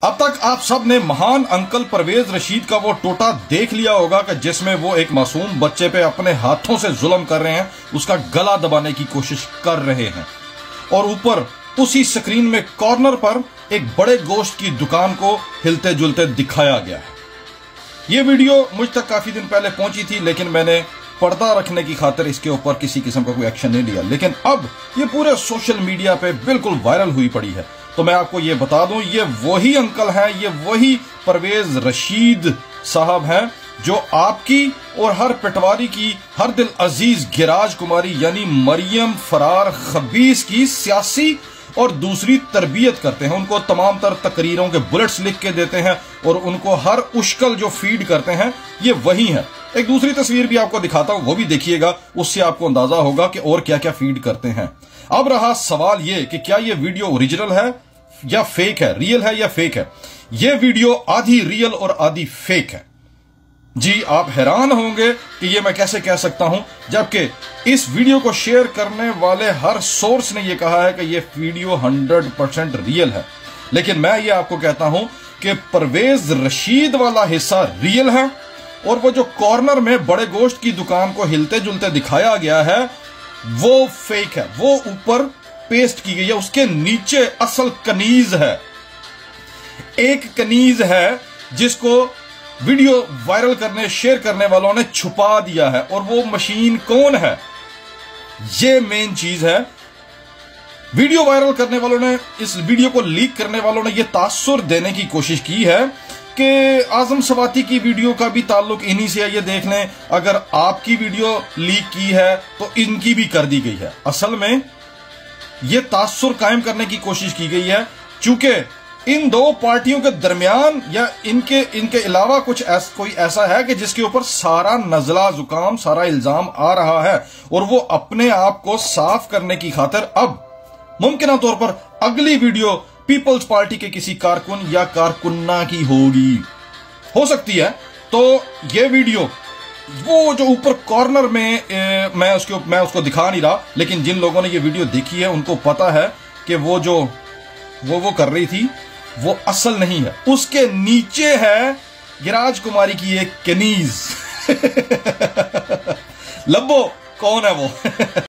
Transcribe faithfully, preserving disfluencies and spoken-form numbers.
अब तक आप सब ने महान अंकल परवेज रशीद का वो टोटा देख लिया होगा कि जिसमें वो एक मासूम बच्चे पे अपने हाथों से जुल्म कर रहे हैं, उसका गला दबाने की कोशिश कर रहे हैं और ऊपर उसी स्क्रीन में कॉर्नर पर एक बड़े गोश्त की दुकान को हिलते जुलते दिखाया गया है। ये वीडियो मुझ तक काफी दिन पहले पहुंची थी, लेकिन मैंने पर्दा रखने की खातिर इसके ऊपर किसी किस्म का कोई एक्शन नहीं लिया। लेकिन अब ये पूरे सोशल मीडिया पे बिल्कुल वायरल हुई पड़ी है। तो मैं आपको ये बता दूं, ये वही अंकल हैं, ये वही परवेज रशीद साहब हैं जो आपकी और हर पटवारी की हर दिल अजीज गिराज कुमारी यानी मरियम फरार खबीस की सियासी और दूसरी तरबियत करते हैं। उनको तमाम तर तकरीरों के बुलेट्स लिख के देते हैं और उनको हर उश्कल जो फीड करते हैं ये वही है। एक दूसरी तस्वीर भी आपको दिखाता हूं, वो भी देखिएगा, उससे आपको अंदाजा होगा कि और क्या क्या फीड करते हैं। अब रहा सवाल ये कि क्या ये वीडियो ओरिजिनल है या फेक है, रियल है या फेक है। ये वीडियो आधी रियल और आधी फेक है। जी आप हैरान होंगे कि ये मैं कैसे कह सकता हूं, जबकि इस वीडियो को शेयर करने वाले हर सोर्स ने यह कहा है कि ये वीडियो हंड्रेड परसेंट रियल है। लेकिन मैं ये आपको कहता हूं कि परवेज रशीद वाला हिस्सा रियल है और वो जो कॉर्नर में बड़े गोश्त की दुकान को हिलते जुलते दिखाया गया है वो फेक है। वो ऊपर पेस्ट की गई है, उसके नीचे असल कनीज है। एक कनीज है जिसको वीडियो वायरल करने शेयर करने वालों ने छुपा दिया है, और वो मशीन कौन है, ये मेन चीज है। वीडियो वायरल करने वालों ने, इस वीडियो को लीक करने वालों ने यह तासुर देने की कोशिश की है कि आजम सवाती की वीडियो का भी ताल्लुक इन्हीं से है। ये देख लें, अगर आपकी वीडियो लीक की है तो इनकी भी कर दी गई है। असल में यह तासुर कायम करने की कोशिश की गई है, चूंकि इन दो पार्टियों के दरमियान या इनके इनके अलावा कुछ ऐस, कोई ऐसा है कि जिसके ऊपर सारा नजला जुकाम, सारा इल्जाम आ रहा है, और वो अपने आप को साफ करने की खातिर अब मुमकिन तौर पर अगली वीडियो पीपल्स पार्टी के किसी कारकुन या कारकुन्ना की होगी, हो सकती है। तो ये वीडियो वो जो ऊपर कॉर्नर में ए, मैं उसको मैं उसको दिखा नहीं रहा, लेकिन जिन लोगों ने ये वीडियो देखी है उनको पता है कि वो जो वो वो कर रही थी वो असल नहीं है। उसके नीचे है गिराज कुमारी की एक कनीज। लब्बो कौन है वो?